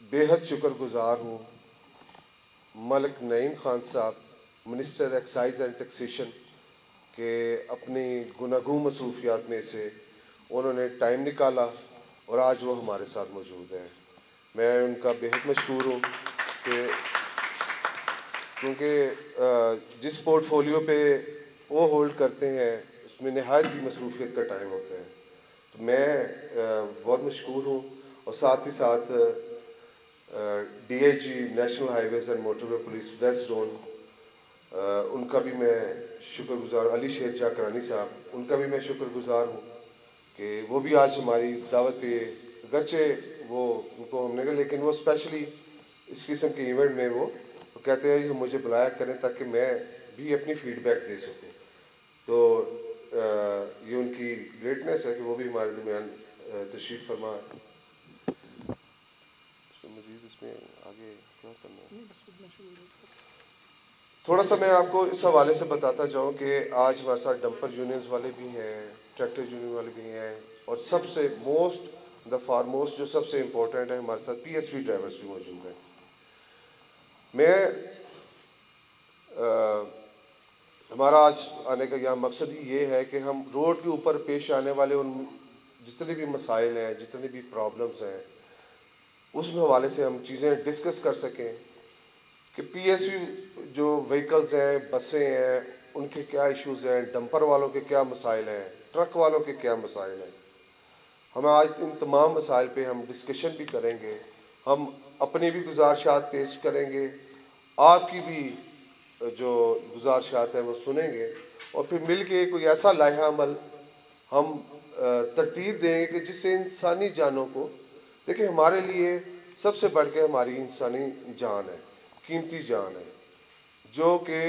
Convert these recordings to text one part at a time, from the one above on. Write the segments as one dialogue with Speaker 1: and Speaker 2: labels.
Speaker 1: बेहद शुक्रगुजार हूँ मलिक नईम खान साहब, मिनिस्टर एक्साइज एंड टैक्सेशन के अपनी गुनागू मसरूफियात में से उन्होंने टाइम निकाला और आज वो हमारे साथ मौजूद हैं। मैं उनका बेहद मशकूर हूँ कि क्योंकि जिस पोर्टफोलियो पे वो होल्ड करते हैं उसमें नहायत ही मसरूफियत का टाइम होता है, तो मैं बहुत मशकूर हूँ। और साथ ही साथ DIG national highways and motorway police west zone, उनका भी मैं शुक्रगुजार, अली शेर जाकरानी साहब, उनका भी मैं शुक्रगुजार हूँ कि वो भी आज हमारी दावत पे, अगरचे वो उनको हमने, लेकिन वो स्पेशली इस किस्म के इवेंट में वो कहते हैं मुझे बुलाया करें ताकि मैं भी अपनी फीडबैक दे सकूँ। तो ये उनकी ग्रेटनेस है कि वो भी हमारे दरमियान तशरीफ़ फरमा है। मज़ीद इसमें आगे क्या करना है, थोड़ा सा मैं आपको इस हवाले से बताता जाऊँ कि आज हमारे साथ डंपर यूनियंस वाले भी हैं, ट्रैक्टर यूनियन वाले भी हैं, और सबसे मोस्ट द फारमोस्ट जो सबसे इम्पोर्टेंट है, हमारे साथ PSV ड्राइवर्स भी मौजूद हैं। मैं हमारा आज आने का यहाँ मकसद ही ये है कि हम रोड के ऊपर पेश आने वाले उन जितने भी मसाइल हैं, जितने भी प्रॉब्लम्स हैं, उस हवाले से हम चीज़ें डिस्कस कर सकें कि PSV जो व्हीकल्स हैं, बसें हैं, उनके क्या इश्यूज़ हैं, डंपर वालों के क्या मसाइल हैं, ट्रक वालों के क्या मसाइल हैं। हम आज इन तमाम मसाइल पे हम डिस्कशन भी करेंगे, हम अपनी भी गुजारिशात पेश करेंगे, आपकी भी जो गुजारिशात हैं वो सुनेंगे, और फिर मिल के कोई ऐसा लाइहा अमल हम तरतीब देंगे कि जिससे इंसानी जानों को, देखिए हमारे लिए सबसे बढ़ के हमारी इंसानी जान है, कीमती जान है, जो कि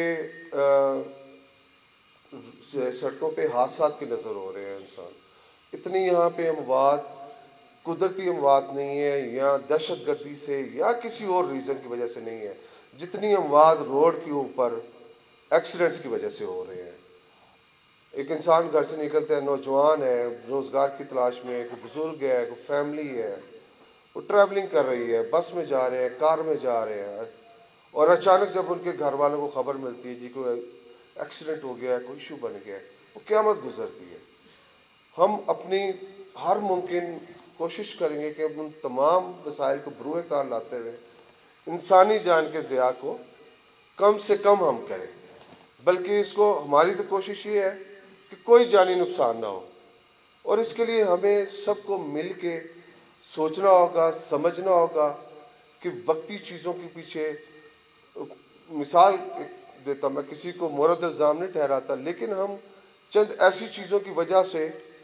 Speaker 1: सड़कों पे हादसात की नज़र हो रहे हैं। इंसान इतनी यहाँ पे अमवात, कुदरती अमवात नहीं है या दहशत गर्दी से या किसी और रीज़न की वजह से नहीं है, जितनी अमवात रोड के ऊपर एक्सीडेंट्स की वजह से हो रहे हैं। एक इंसान घर से निकलता है, नौजवान है, रोज़गार की तलाश में, कोई बुज़ुर्ग है, कोई फैमिली है, वो ट्रैवलिंग कर रही है, बस में जा रहे हैं, कार में जा रहे हैं, और अचानक जब उनके घर वालों को खबर मिलती है जी कोई एक्सीडेंट हो गया है, कोई इशू बन गया है, वो क़यामत गुजरती है। हम अपनी हर मुमकिन कोशिश करेंगे कि उन तमाम वसाइल को बरूए कार लाते हुए इंसानी जान के ज़िया को कम से कम हम करें, बल्कि इसको हमारी तो कोशिश ये है कि कोई जानी नुकसान ना हो, और इसके लिए हमें सबको मिल के सोचना होगा, समझना होगा कि वक्ती चीज़ों के पीछे, मिसाल देता मैं, किसी को मुरद इल्ज़ाम नहीं ठहराता, लेकिन हम चंद ऐसी चीज़ों की वजह से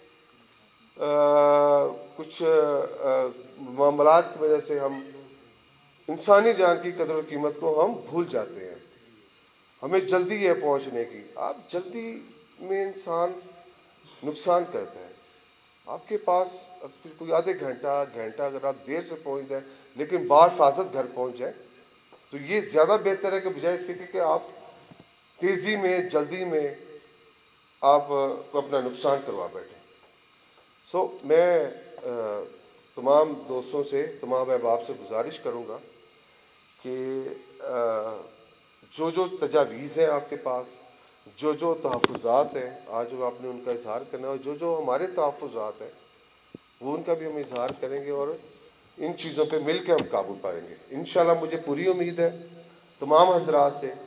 Speaker 1: कुछ मामलात की वजह से हम इंसानी जान की कदर और कीमत को हम भूल जाते हैं। हमें जल्दी है पहुंचने की, आप जल्दी में इंसान नुकसान करता है। आपके पास कोई आधे घंटा अगर आप देर से पहुंच जाए लेकिन बाहिफाजत घर पहुंच जाए, तो ये ज़्यादा बेहतर है कि बजाय इसके कि आप तेज़ी में, जल्दी में आप अपना नुकसान करवा बैठें। मैं तमाम दोस्तों से, तमाम अहबाब से गुजारिश करूँगा कि जो तजावीज़ हैं आपके पास, जो तहफ़्फ़ुज़ात हैं, आज जो आपने उनका इज़हार करना है, और जो हमारे तहफ़्फ़ुज़ात हैं वो उनका भी हम इज़हार करेंगे, और इन चीज़ों पे मिल के हम काबू पाएंगे इंशाअल्लाह। मुझे पूरी उम्मीद है तमाम हज़रात से